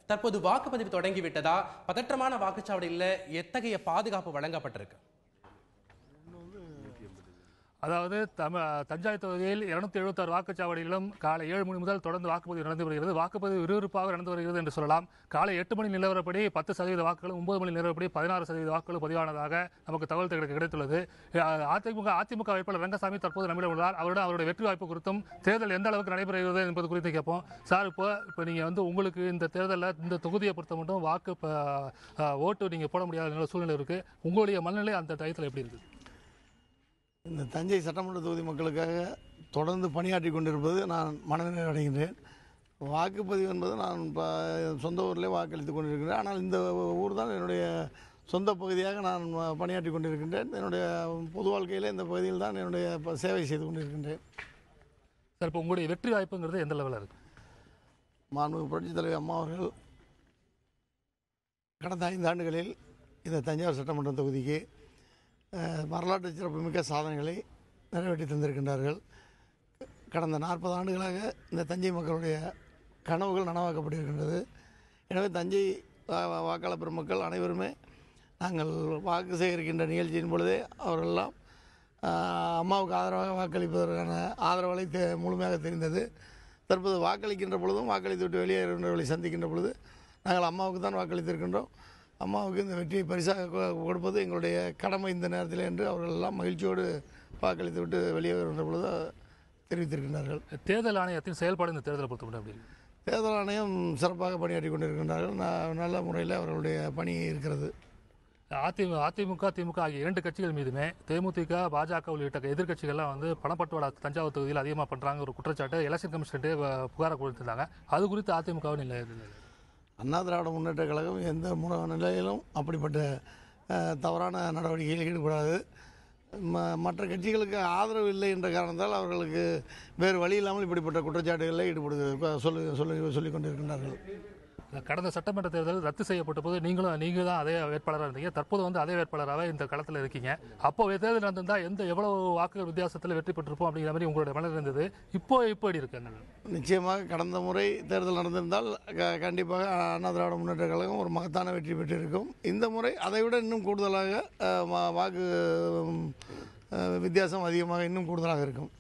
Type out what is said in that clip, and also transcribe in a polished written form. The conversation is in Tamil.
தற்போது வாக்குப்பதிவு தொடங்கிவிட்டதா? பதற்றமான வாக்குச்சாவடியில் எத்தகைய பாதுகாப்பு வழங்கப்பட்டிருக்கு? அதாவது தஞ்சை தொகுதியில் 276 வாக்குச்சாவடிகளிலும் காலை 7 மணி முதல் தொடர்ந்து வாக்குப்பதிவு நடந்து வருகிறது. வாக்குப்பதிவு விறுவிறுப்பாக நடந்து வருகிறது என்று சொல்லலாம். காலை 8 மணி நிலவரப்படி 10% வாக்குகளும், 9 மணி நிலவரப்படி 16% வாக்குகளும் பதிவானதாக நமக்கு தகவல் கிடைத்துள்ளது. அதிமுக வேட்பாளர் ரங்கசாமி தற்போது நம்மிடம் உள்ளார். அவருடைய வெற்றி வாய்ப்பு குறித்தும் தேர்தல் எந்த அளவுக்கு நடைபெறுகிறது என்பது குறித்து கேட்போம். சார், இப்போ நீங்கள் உங்களுக்கு இந்த தேர்தலில் இந்த தொகுதியை பொறுத்த மட்டும் ஓட்டு நீங்கள் போட முடியாத சூழ்நிலை இருக்குது. உங்களுடைய மனநிலை அந்த டயத்தில் எப்படி இருக்குது? இந்த தஞ்சை சட்டமன்ற தொகுதி மக்களுக்காக தொடர்ந்து பணியாற்றி கொண்டிருப்பது நான் மனநிலை அடைகின்றேன். வாக்குப்பதிவு என்பது நான் சொந்த ஊரிலே வாக்களித்து கொண்டிருக்கின்றேன். ஆனால் இந்த ஊர் தான் என்னுடைய சொந்த பகுதியாக நான் பணியாற்றி கொண்டிருக்கின்றேன். என்னுடைய பொது வாழ்க்கையில் இந்த பகுதியில் தான் என்னுடைய சேவை செய்து கொண்டிருக்கின்றேன். சார், இப்போ உங்களுடைய வெற்றி வாய்ப்புங்கிறது எந்த லெவலில் இருக்குது? மாண்புமிகு புரட்சித் தலைவர் அம்மா அவர்கள் கடந்த 5 ஆண்டுகளில் இந்த தஞ்சாவூர் சட்டமன்ற தொகுதிக்கு வரலாற்று சிறப்புமிக்க சாதனைகளை நிறைவேற்றி தந்திருக்கின்றார்கள். கடந்த 40 ஆண்டுகளாக இந்த தஞ்சை மக்களுடைய கனவுகள் நனவாக்கப்பட்டிருக்கின்றது. எனவே தஞ்சை வாக்காளர் பெருமக்கள் அனைவருமே நாங்கள் வாக்கு சேகரிக்கின்ற நிகழ்ச்சியின் பொழுதே அவர்களெல்லாம் அம்மாவுக்கு ஆதரவாக வாக்களிப்பதற்கான ஆதரவுகளை முழுமையாக தெரிந்தது. தற்போது வாக்களிக்கின்ற பொழுதும் வாக்களித்து விட்டு வெளியேறுகின்றவர்களை சந்திக்கின்ற பொழுது நாங்கள் அம்மாவுக்கு தான் வாக்களித்திருக்கின்றோம். அம்மாவுக்கு இந்த வெற்றியை பரிசாக கொடுப்பது எங்களுடைய கடமை இந்த நேரத்தில் என்று அவர்கள் எல்லாம் மகிழ்ச்சியோடு வாக்களித்து விட்டு வெளியே வருகின்ற பொழுது தெரிவித்திருக்கின்றார்கள். தேர்தல் ஆணையத்தின் செயல்பாடு இந்த தேர்தலை பொறுத்தவரை எப்படி? தேர்தல் ஆணையம் சிறப்பாக பணியாற்றி கொண்டிருக்கின்றார்கள். நல்ல முறையில் அவர்களுடைய பணி இருக்கிறது. அதிமுக திமுக ஆகிய 2 கட்சிகள் மீதுமே தேமுதிக பாஜக உள்ளிட்ட எதிர்கட்சிகள்லாம் பணப்பட்டுவாடா தஞ்சாவூர் தொகுதியில் அதிகமாக பண்ணுறாங்க ஒரு குற்றச்சாட்டு எலெக்ஷன் கமிஷன்ட்டே புகாரை கொடுத்திருந்தாங்க. அது குறித்து அதிமுகவும் இல்லை. அண்ணா திராவிட முன்னேற்ற கழகம் எந்த நிலையிலும் அப்படிப்பட்ட தவறான நடவடிக்கையில் ஈடுபடாது. மற்ற கட்சிகளுக்கு ஆதரவு இல்லை என்ற காரணத்தால் அவர்களுக்கு வேறு வழி இல்லாமல் இப்படிப்பட்ட குற்றச்சாட்டுகளில் சொல்லிக் கொண்டிருக்கின்றார்கள். கடந்த சட்டமன்ற தேர்தல் ரத்து செய்யப்பட்ட போது நீங்கள் தான் அதே வேட்பாளராக இருந்தீங்க. தற்போது அதே வேட்பாளராக இந்த களத்தில் இருக்கீங்க. அப்போ தேர்தல் நடந்திருந்தால் எவ்வளவு வாக்குகள் வித்தியாசத்தில் வெற்றி பெற்றிருப்போம் அப்படிங்கிற மாதிரி உங்களுடைய மனதில் இருந்தது. இப்போ எப்படி இருக்கு? நிச்சயமாக கடந்த முறை தேர்தல் நடந்திருந்தால் கண்டிப்பாக அண்ணா திராவிட முன்னேற்ற கழகம் ஒரு மகத்தான வெற்றி பெற்றிருக்கும். இந்த முறை அதைவிட இன்னும் கூடுதலாக வாக்கு வித்தியாசம் அதிகமாக இன்னும் கூடுதலாக இருக்கும்.